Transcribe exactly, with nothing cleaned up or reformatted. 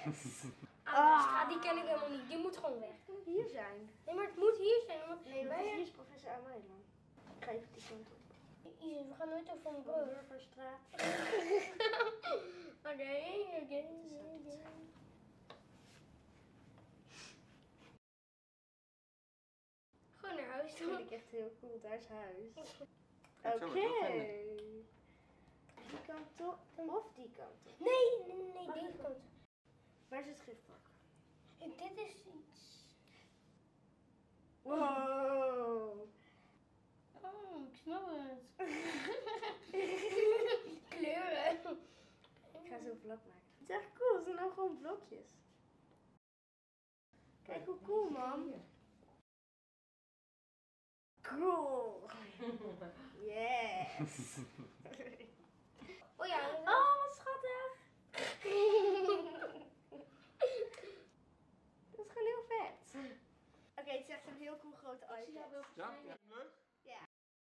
Ah, die ken ik helemaal niet. Die moet gewoon weg. Het moet hier zijn. Nee, maar het moet hier zijn. Want Nee, want wij- hier is professor Ameijland. Ik ga even die kant op. we gaan nooit over een Van brug. Burgerstraat. Oké, oké, oké. Gewoon naar huis Dat vind toe. ik echt heel cool. Daar is huis. Ja, Oké. zo wordt het wel vinden. Die kant op of die kant op? Nee, nee, nee, Wacht deze even. kant. Waar is het giftvak? Dit is iets. Wow. Oh, ik snap het. Kleuren. Ik ga zo'n vlog maken. Het is echt cool. Het zijn nou gewoon blokjes. Kijk hoe cool, man. Cool. Yes. Oh ja. Oh, wat schattig. Dat is gewoon heel vet. Oké, het is echt een heel cool grote iPad. Ja, ja, leuk.